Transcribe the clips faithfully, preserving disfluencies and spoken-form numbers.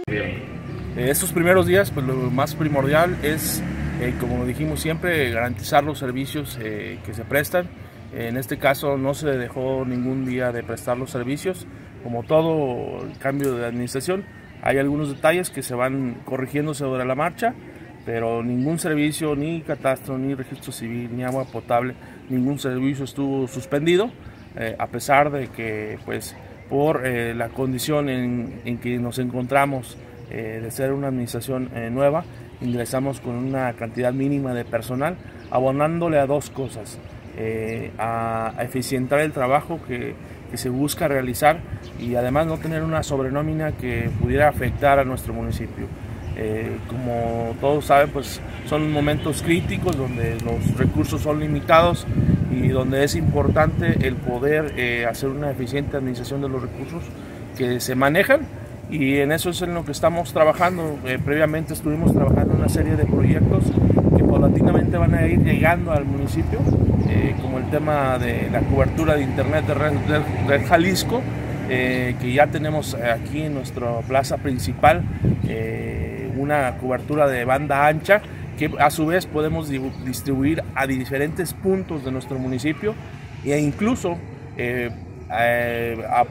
Eh, estos primeros días, pues lo más primordial es, eh, como dijimos siempre, garantizar los servicios eh, que se prestan. En este caso no se dejó ningún día de prestar los servicios. Como todo el cambio de administración, hay algunos detalles que se van corrigiendo sobre la marcha, pero ningún servicio, ni catastro, ni registro civil, ni agua potable, ningún servicio estuvo suspendido, eh, a pesar de que pues por eh, la condición en, en que nos encontramos eh, de ser una administración eh, nueva, ingresamos con una cantidad mínima de personal, abonándole a dos cosas: eh, a, a eficientar el trabajo que, que se busca realizar, y además no tener una sobrenómina que pudiera afectar a nuestro municipio. Eh, como todos saben, pues son momentos críticos donde los recursos son limitados y donde es importante el poder eh, hacer una eficiente administración de los recursos que se manejan, y en eso es en lo que estamos trabajando. Eh, previamente estuvimos trabajando en una serie de proyectos que paulatinamente van a ir llegando al municipio, eh, como el tema de la cobertura de internet de Red, de Red Jalisco, eh, que ya tenemos aquí en nuestra plaza principal, eh, una cobertura de banda ancha que a su vez podemos distribuir a diferentes puntos de nuestro municipio, e incluso eh, eh, a,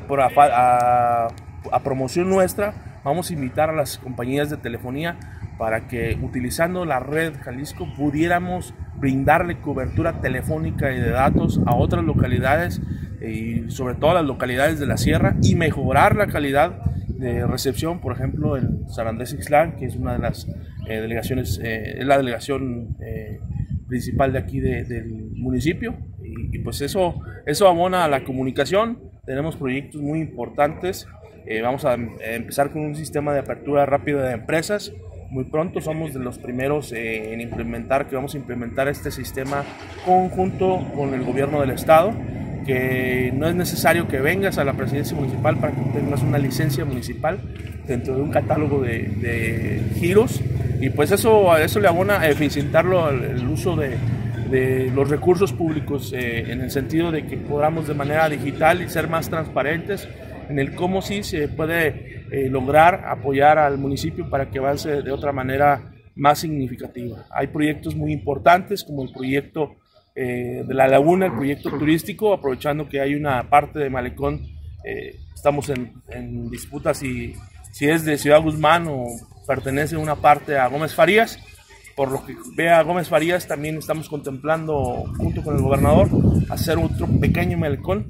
a, a promoción nuestra vamos a invitar a las compañías de telefonía para que, utilizando la Red Jalisco, pudiéramos brindarle cobertura telefónica y de datos a otras localidades, y sobre todo a las localidades de la sierra, y mejorar la calidad de recepción. Por ejemplo, en San Andrés Ixtlán, que es una de las eh, delegaciones, eh, es la delegación eh, principal de aquí de, del municipio, y, y pues eso, eso abona a la comunicación. Tenemos proyectos muy importantes. Eh, vamos a empezar con un sistema de apertura rápida de empresas. Muy pronto somos de los primeros eh, en implementar, que vamos a implementar este sistema conjunto con el gobierno del estado, que no es necesario que vengas a la presidencia municipal para que tengas una licencia municipal dentro de un catálogo de, de giros, y pues eso, eso le abona a eficientarlo el uso de, de los recursos públicos, eh, en el sentido de que podamos de manera digital y ser más transparentes en el cómo sí se puede eh, lograr apoyar al municipio para que avance de otra manera más significativa. Hay proyectos muy importantes, como el proyecto eh, de la laguna, el proyecto turístico, aprovechando que hay una parte de Malecón, eh, estamos en, en disputa si, si es de Ciudad Guzmán o pertenece una parte a Gómez Farías. Por lo que vea Gómez Farías, también estamos contemplando, junto con el gobernador, hacer otro pequeño malecón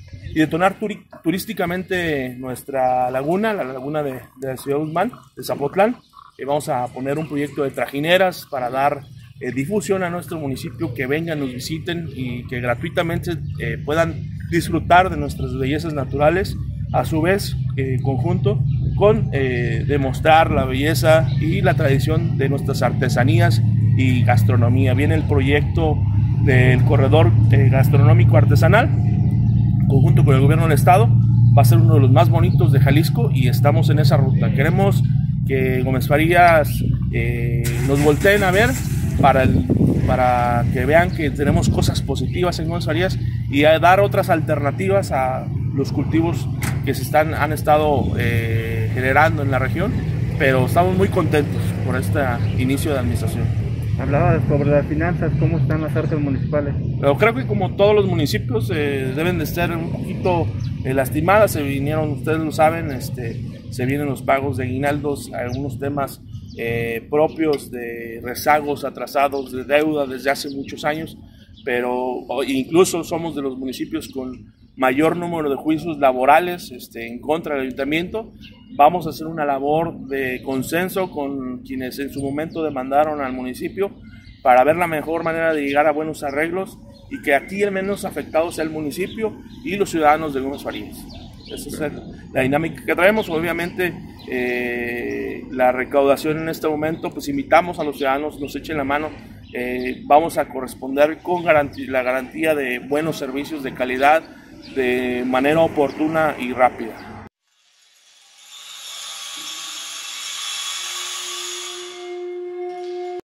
y detonar turi turísticamente nuestra laguna, la laguna de, de Ciudad Guzmán, de Zapotlán. Eh, vamos a poner un proyecto de trajineras para dar eh, difusión a nuestro municipio, que vengan, nos visiten y que gratuitamente eh, puedan disfrutar de nuestras bellezas naturales, a su vez eh, conjunto con eh, demostrar la belleza y la tradición de nuestras artesanías y gastronomía. Viene el proyecto del corredor eh, gastronómico artesanal, conjunto con el gobierno del estado. Va a ser uno de los más bonitos de Jalisco y estamos en esa ruta. Queremos que Gómez Farías eh, nos volteen a ver para, el, para que vean que tenemos cosas positivas en Gómez Farías, y a dar otras alternativas a los cultivos que se están, han estado eh, generando en la región, pero estamos muy contentos por este inicio de administración. Hablaba sobre las finanzas, ¿cómo están las arcas municipales? Pero creo que como todos los municipios eh, deben de estar un poquito eh, lastimadas. Se vinieron, ustedes lo saben, este, se vienen los pagos de aguinaldos, algunos temas eh, propios de rezagos atrasados de deuda desde hace muchos años, pero incluso somos de los municipios con mayor número de juicios laborales este, en contra del ayuntamiento. Vamos a hacer una labor de consenso con quienes en su momento demandaron al municipio para ver la mejor manera de llegar a buenos arreglos, y que aquí el menos afectado sea el municipio y los ciudadanos de Gómez Farías. Esa es la dinámica que traemos. Obviamente eh, la recaudación en este momento, pues invitamos a los ciudadanos, nos echen la mano. Eh, vamos a corresponder con garantía, la garantía de buenos servicios de calidad, de manera oportuna y rápida.